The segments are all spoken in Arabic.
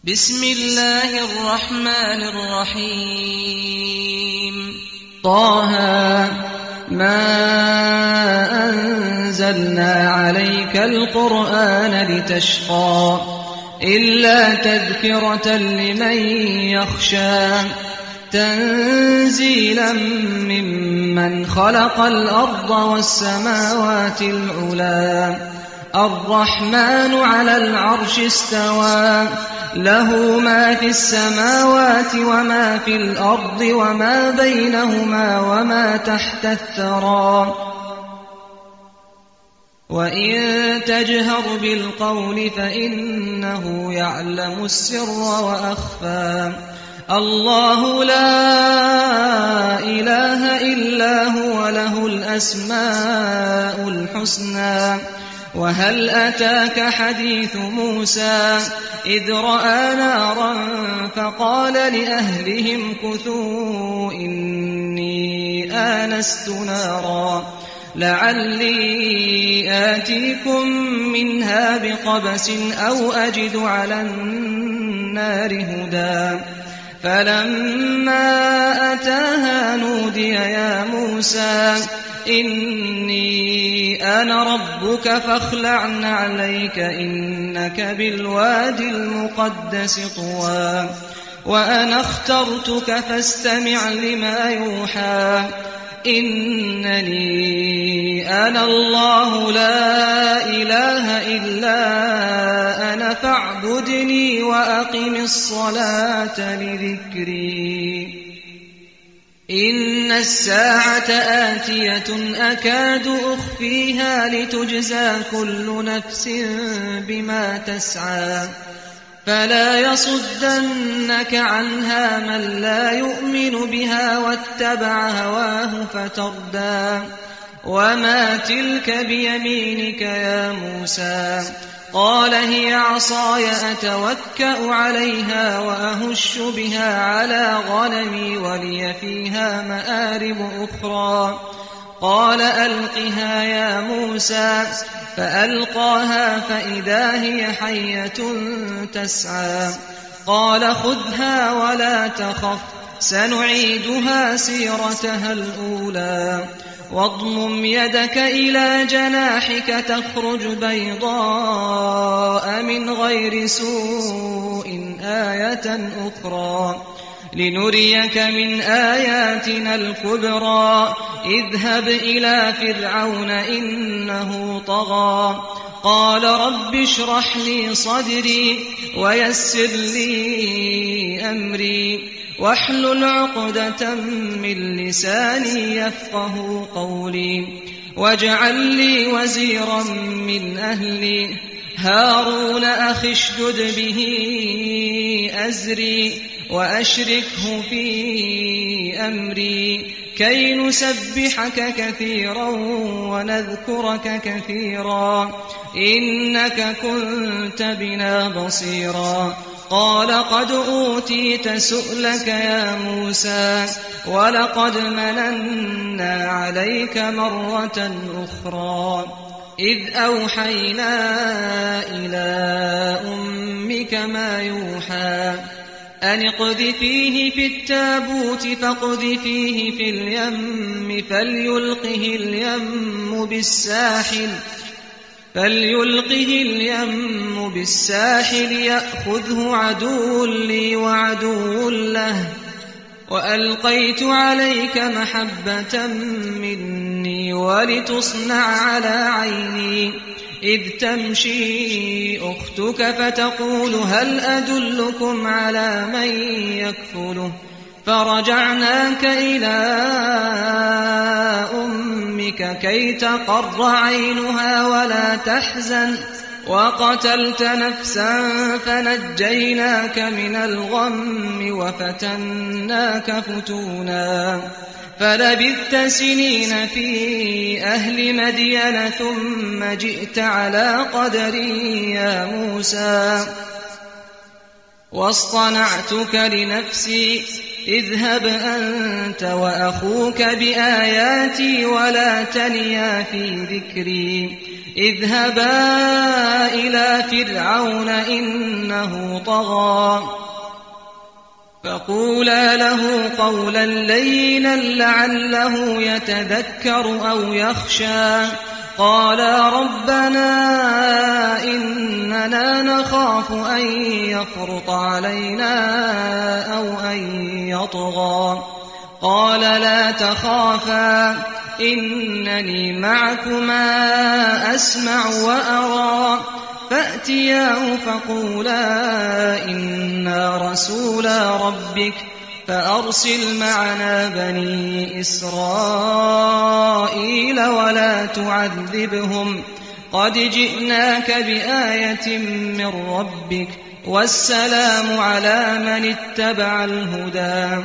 بسم الله الرحمن الرحيم طه ما أنزلنا عليك القرآن لتشقى إلا تذكرة لمن يخشى تنزيلا ممن خلق الأرض والسماوات العلى الرحمن على العرش استوى له ما في السماوات وما في الأرض وما بينهما وما تحت الثرى وإن تجهر بالقول فإنه يعلم السر وأخفى الله لا إله إلا هو له الأسماء الحسنى وهل أتاك حديث موسى إذ رأى نارا فقال لأهلهم كثوا إني آنست نارا لعلي آتيكم منها بقبس أو أجد على النار هدى فلما أتاها نودي يا موسى إني أنا ربك فاخلع نعليك إنك بالواد المقدس طوى وأنا اخترتك فاستمع لما يوحى إنني أنا الله لا إله إلا أنا فاعبدني وأقم الصلاة لذكري إن الساعة آتية أكاد أخفيها لتجزى كل نفس بما تسعى فلا يصدنك عنها من لا يؤمن بها واتبع هواه فتردى وما تلك بيمينك يا موسى قال هي عصاي أتوكأ عليها وأهش بها على غنمي ولي فيها مآرب أخرى قال ألقها يا موسى فألقاها فإذا هي حية تسعى قال خذها ولا تخف سنعيدها سيرتها الأولى واضمم يدك إلى جناحك تخرج بيضاء من غير سوء آية أخرى لنريك من آياتنا الكبرى اذهب إلى فرعون إنه طغى قال رب اشرح لي صدري ويسر لي أمري واحلل عقدة من لساني يفقه قولي واجعل لي وزيرا من أهلي هارون أخي اشدد به أزري وأشركه في أمري كي نسبحك كثيرا ونذكرك كثيرا إنك كنت بنا بصيرا قال قد أوتيت سؤلك يا موسى ولقد مننا عليك مرة أخرى إذ أوحينا إلى أمك ما يوحى أن اقذفيه في التابوت فاقذفيه في اليم فليلقه اليم بالساحل يأخذه عدو لي وعدو له وألقيت عليك محبة مني ولتصنع على عيني إذ تمشي أختك فتقول هل أدلكم على من يكفله فرجعناك إلى أمك كي تقر عينها ولا تحزن وقتلت نفسا فنجيناك من الغم وفتناك فتونا فلبثت سنين في أهل مدين ثم جئت على قدري يا موسى واصطنعتك لنفسي اذهب أنت وأخوك بآياتي ولا تنيا في ذكري اذهبا إلى فرعون إنه طغى فقولا له قولا لينا لعله يتذكر أو يخشى قالا ربنا إننا نخاف أن يفرط علينا أو أن يطغى قال لا تخافا إنني معكما أسمع وأرى فأتياه فقولا إنا رسولا ربك فأرسل معنا بني إسرائيل ولا تعذبهم قد جئناك بآية من ربك والسلام على من اتبع الهدى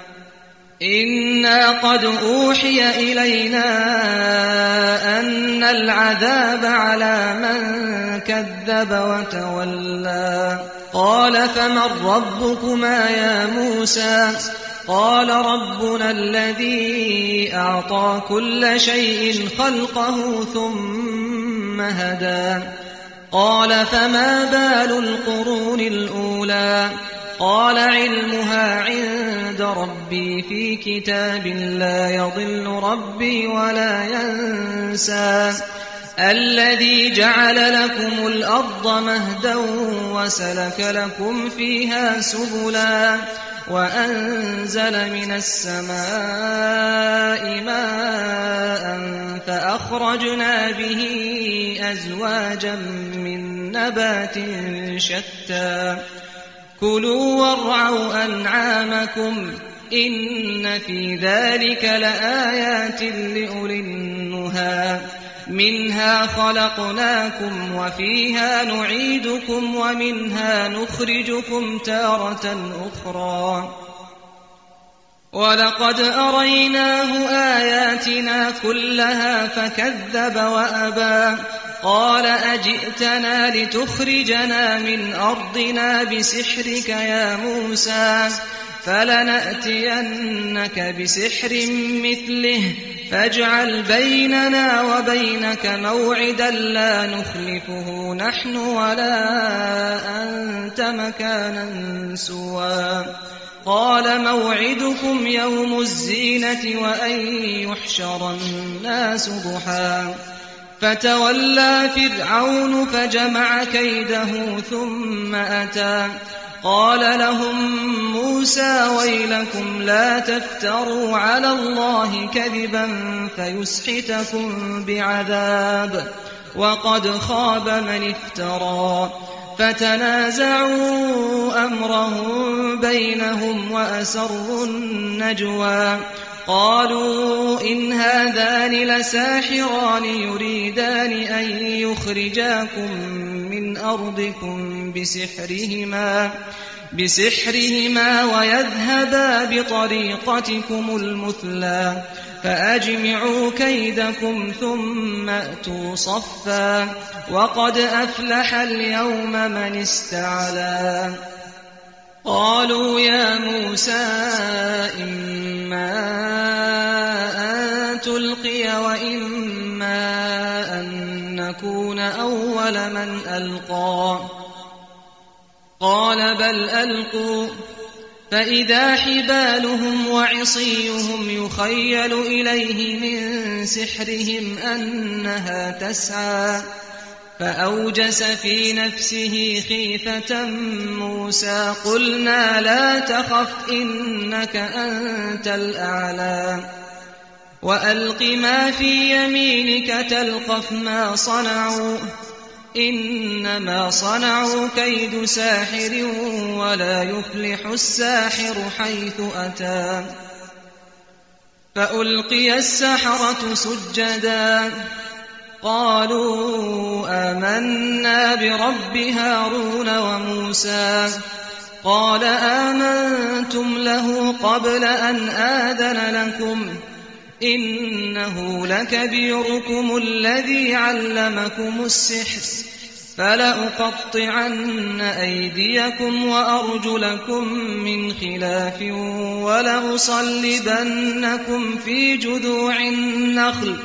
إنا قد أوحي إلينا أن العذاب على من كذب وتولى قال فمن ربكما يا موسى قال ربنا الذي أعطى كل شيء خلقه ثم هدى قال فما بال القرون الأولى قال علمها عند ربي في كتاب لا يضل ربي ولا ينسى الذي جعل لكم الأرض مهدا وسلك لكم فيها سبلا وأنزل من السماء ماء فأخرجنا به أزواجا من نبات شتى كلوا وارعوا أنعامكم إن في ذلك لآيات لأولي النهى منها خلقناكم وفيها نعيدكم ومنها نخرجكم تارة أخرى ولقد أريناه آياتنا كلها فكذب وأبى قال أجئتنا لتخرجنا من أرضنا بسحرك يا موسى فلنأتينك بسحر مثله فاجعل بيننا وبينك موعدا لا نخلفه نحن ولا أنت مكانا سوى قال موعدكم يوم الزينة وأن يحشر الناس ضحى فتولى فرعون فجمع كيده ثم أتى قال لهم موسى ويلكم لا تفتروا على الله كذبا فيسحتكم بعذاب وقد خاب من افترى فتنازعوا أمرهم بينهم وأسروا النجوى قالوا إن هذان لساحران يريدان أن يخرجاكم من أرضكم بسحرهما ويذهبا بطريقتكم المثلى فأجمعوا كيدكم ثم أتوا صفا وقد أفلح اليوم من استعلى قالوا يا موسى إما أن تلقي وإما أن نكون أول من ألقى قال بل ألقوا فإذا حبالهم وعصيهم يخيل إليه من سحرهم أنها تسعى فأوجس في نفسه خيفة موسى قلنا لا تخف إنك أنت الأعلى وألق ما في يمينك تلقف ما صنعوا إنما صنعوا كيد ساحر ولا يفلح الساحر حيث أتى فألقي السحرة سجدا قالوا آمنا برب هارون وموسى قال آمنتم له قبل أن آذن لكم إنه لكبيركم الذي علمكم السحر فلأقطعن أيديكم وأرجلكم من خلاف ولأصلبنكم في جذوع النخل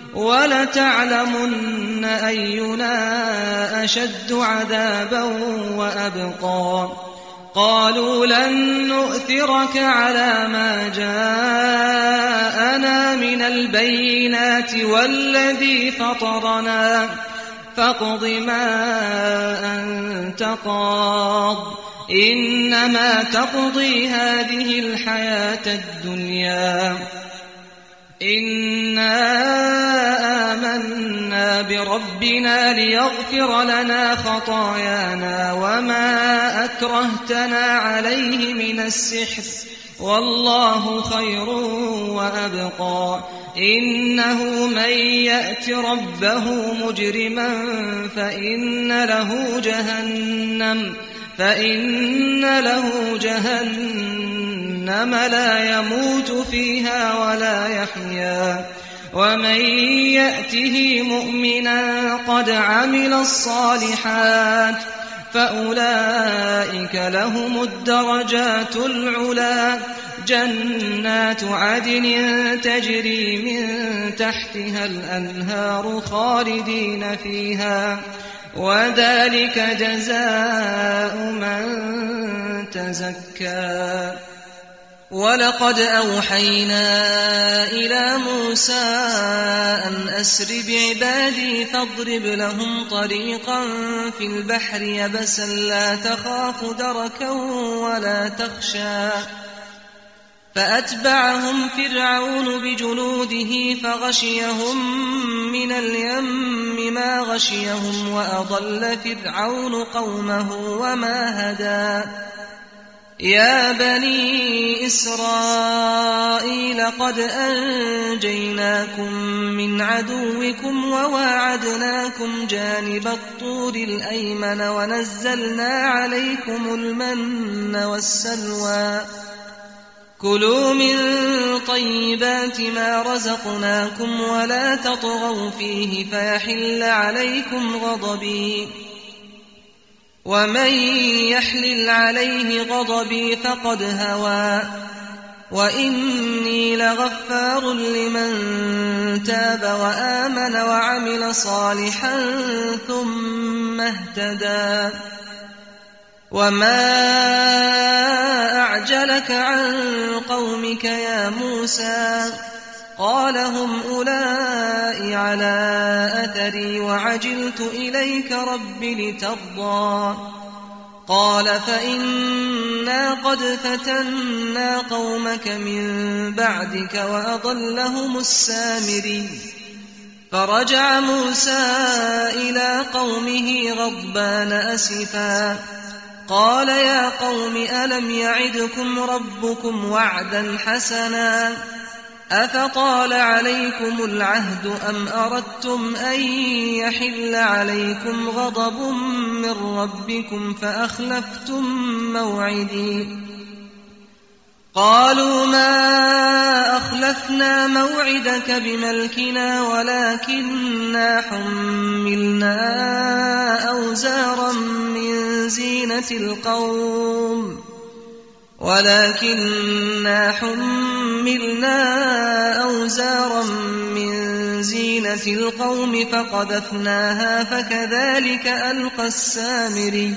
ولتعلمن أينا أشد عذابا وأبقى قالوا لن نؤثرك على ما جاءنا من البينات والذي فطرنا فاقض ما أنت قاض إنما تقضي هذه الحياة الدنيا إنا آمنا بربنا ليغفر لنا خطايانا وما أكرهتنا عليه من السحر والله خير وأبقى إنه من يأت ربه مجرما فإن له جهنم لا يموت فيها ولا يحيا ومن يأته مؤمنا قد عمل الصالحات فأولئك لهم الدرجات العلى جنات عدن تجري من تحتها الأنهار خالدين فيها وذلك جزاء من تزكى ولقد أوحينا إلى موسى أن أسر بعبادي فاضرب لهم طريقا في البحر يبسا لا تخاف دركا ولا تخشى فأتبعهم فرعون بجنوده فغشيهم من اليم ما غشيهم وأضل فرعون قومه وما هدى يا بني إسرائيل قد أنجيناكم من عدوكم وواعدناكم جانب الطور الأيمن ونزلنا عليكم المن والسلوى كلوا من طيبات ما رزقناكم ولا تطغوا فيه فيحل عليكم غضبي ومن يحلل عليه غضبي فقد هوى وإني لغفار لمن تاب وآمن وعمل صالحا ثم اهتدى وما أعجلك عن قومك يا موسى قال هم أولئك على أثري وعجلت إليك رب لترضى قال فإنا قد فتنا قومك من بعدك وأضلهم السامري فرجع موسى إلى قومه غضبان أسفا قال يا قوم ألم يعدكم ربكم وعدا حسنا أفطال عليكم العهد أم أردتم أن يحل عليكم غضب من ربكم فأخلفتم موعدي قالوا ما أخلفنا موعدك بملكنا ولكننا حملنا أوزارا من زينة القوم فقذفناها فكذلك ألقى السامري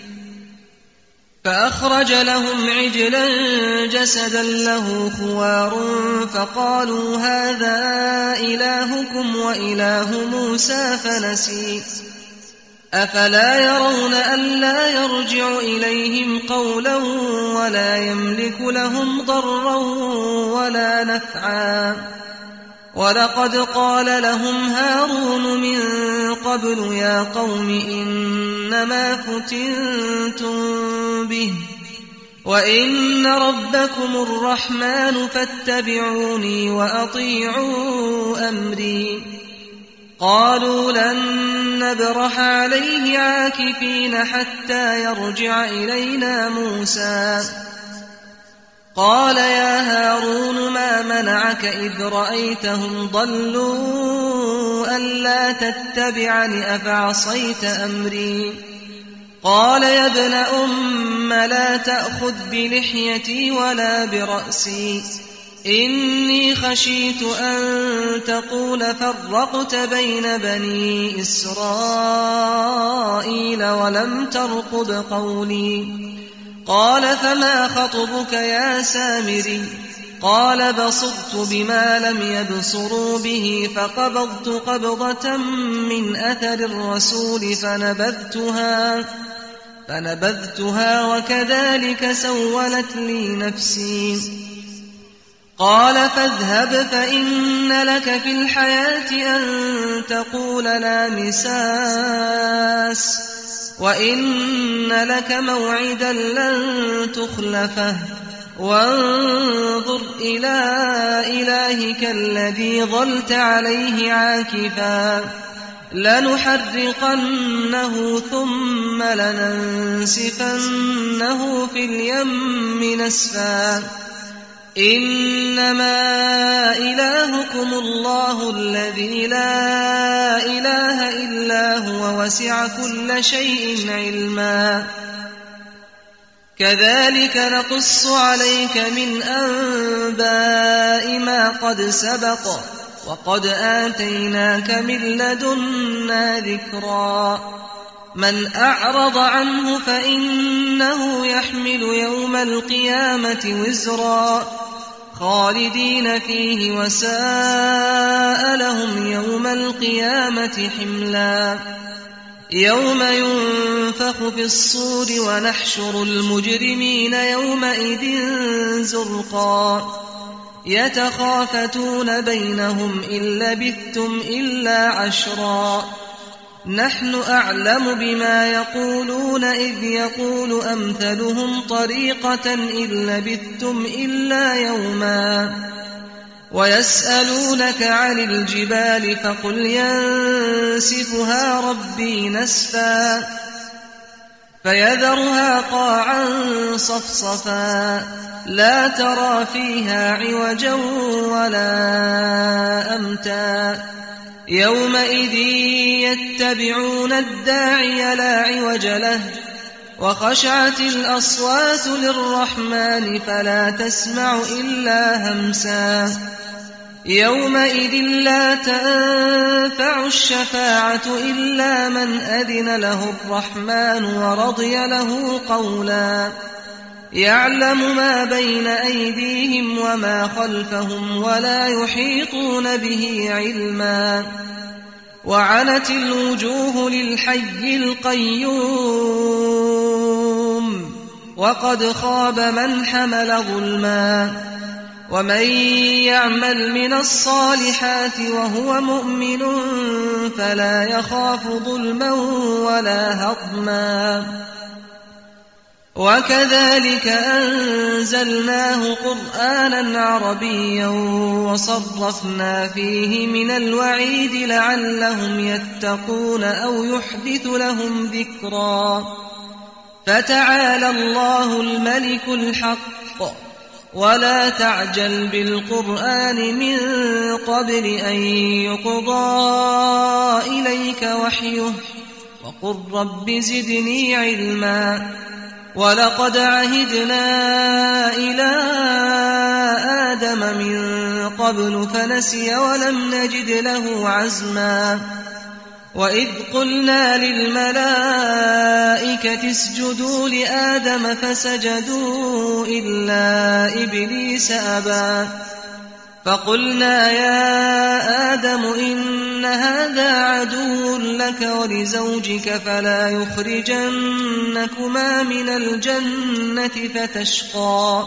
فأخرج لهم عجلا جسدا له خوار فقالوا هذا إلهكم وإله موسى فنسي أفلا يرون ألا يرجع إليهم قولا ولا يملك لهم ضرا ولا نفعا ولقد قال لهم هارون من قبل يا قوم إنما فتنتم به وإن ربكم الرحمن فاتبعوني وأطيعوا أمري قالوا لن نبرح عليه عاكفين حتى يرجع إلينا موسى قال يا هارون ما منعك إذ رأيتهم ضلوا ألا تتبعني أفعصيت أمري قال يا ابن أم لا تأخذ بلحيتي ولا برأسي إني خشيت أن تقول فرقت بين بني إسرائيل ولم ترقب قولي قال فما خطبك يا سامري قال بصرت بما لم يبصروا به فقبضت قبضة من أثر الرسول فنبذتها وكذلك سولت لي نفسي قال فاذهب فإن لك في الحياة أن تقول لا مساس وإن لك موعدا لن تخلفه وانظر إلى إلهك الذي ظلت عليه عاكفا لنحرقنه ثم لننسفنه في اليم نسفا إنما إلهكم الله الذي لا إله إلا هو وسع كل شيء علما كذلك نقص عليك من أنباء ما قد سبق وقد آتيناك من لدنا ذكرا من أعرض عنه فإنه يحمل يوم القيامة وزرا خالدين فيه وساء لهم يوم القيامة حملا يوم ينفخ في الصور ونحشر المجرمين يومئذ زرقا يتخافتون بينهم إن لبثتم إلا عشرا نحن أعلم بما يقولون إذ يقول أمثلهم طريقة إن لبثتم إلا يوما ويسألونك عن الجبال فقل ينسفها ربي نسفا فيذرها قاعا صفصفا لا ترى فيها عوجا ولا أمتا يومئذ يتبعون الداعي لا عوج له وخشعت الأصوات للرحمن فلا تسمع إلا همسا يومئذ لا تنفع الشفاعة إلا من أذن له الرحمن ورضي له قولا يعلم ما بين أيديهم وما خلفهم ولا يحيطون به علما وعنت الوجوه للحي القيوم وقد خاب من حمل ظلما ومن يعمل من الصالحات وهو مؤمن فلا يخاف ظلما ولا هضما وكذلك أنزلناه قرآنا عربيا وصرفنا فيه من الوعيد لعلهم يتقون أو يحدث لهم ذكرا فتعالى الله الملك الحق ولا تعجل بالقرآن من قبل أن يقضى إليك وحيه وقل رب زدني علما ولقد عهدنا إلى آدم من قبل فنسي ولم نجد له عزما وإذ قلنا للملائكة اسجدوا لآدم فسجدوا إلا إبليس أبى فقلنا يا آدم إن هذا عدو لك ولزوجك فلا يخرجنكما من الجنة فتشقى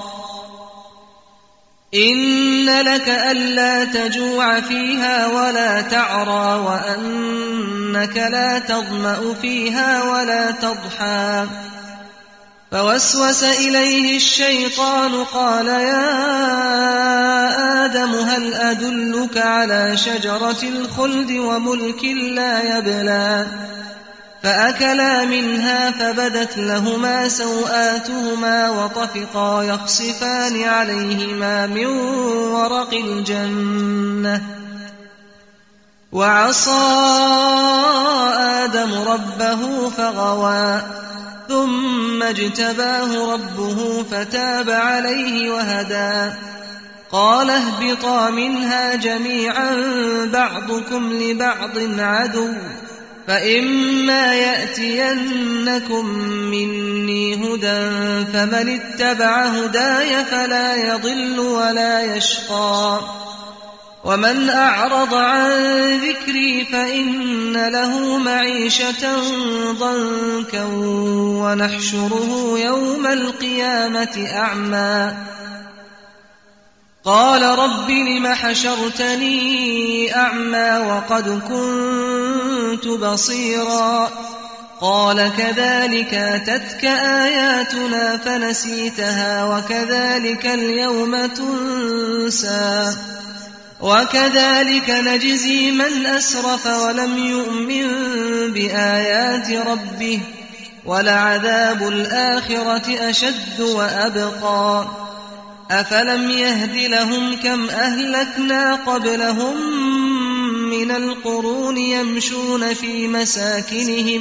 إن لك ألا تجوع فيها ولا تعرى وأنك لا تظمأ فيها ولا تضحى فوسوس إليه الشيطان قال يا آدم هل أدلك على شجرة الخلد وملك لا يبلى فأكلا منها فبدت لهما سوآتهما وطفقا يخصفان عليهما من ورق الجنة وعصى آدم ربه فغوى ثم اجتباه ربه فتاب عليه وهدى قال اهبطا منها جميعا بعضكم لبعض عدو فإما يأتينكم مني هدى فمن اتبع هداي فلا يضل ولا يشقى ومن أعرض عن ذكري فإن له معيشة ضنكا ونحشره يوم القيامة أعمى قال رب لم حشرتني أعمى وقد كنت بصيرا قال كذلك أتتك آياتنا فنسيتها وكذلك اليوم تنسى وكذلك نجزي من أسرف ولم يؤمن بآيات ربه ولعذاب الآخرة أشد وأبقى أفلم يهد لهم كم أهلكنا قبلهم من القرون يمشون في مساكنهم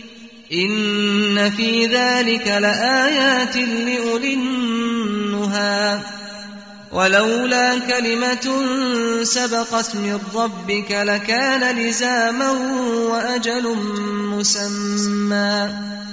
إن في ذلك لآيات لأولي النهى ولولا كلمة سبقت من ربك لكان لزاما وأجل مسمى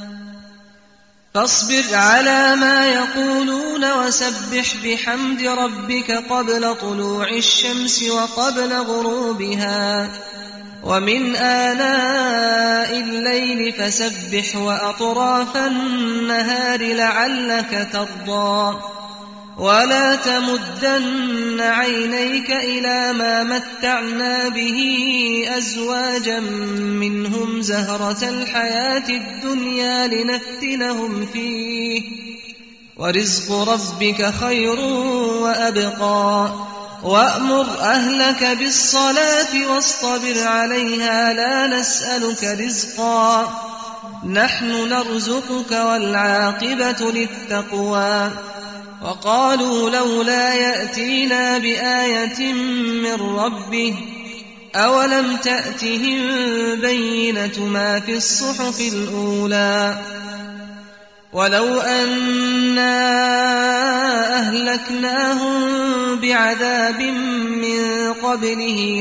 فاصبر على ما يقولون وسبح بحمد ربك قبل طلوع الشمس وقبل غروبها ومن آناء الليل فسبح وأطراف النهار لعلك ترضى ولا تمدن عينيك إلى ما متعنا به أزواجا منهم زهرة الحياة الدنيا لنفتنهم فيه ورزق ربك خير وأبقى وأمر أهلك بالصلاة واصطبر عليها لا نسألك رزقا نحن نرزقك والعاقبة للتقوى وقالوا لولا يأتينا بآية من ربه أولم تأتهم بينة ما في الصحف الأولى ولو أنا أهلكناهم بعذاب من قبله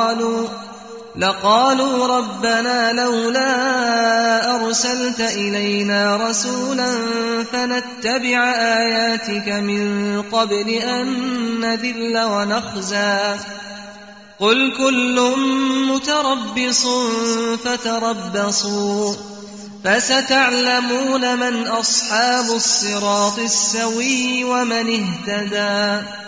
لقالوا ربنا لولا أرسلت إلينا رسولا فنتبع آياتك من قبل أن نذل ونخزى قل كل متربص فتربصوا فستعلمون من أصحاب الصراط السوي ومن اهتدى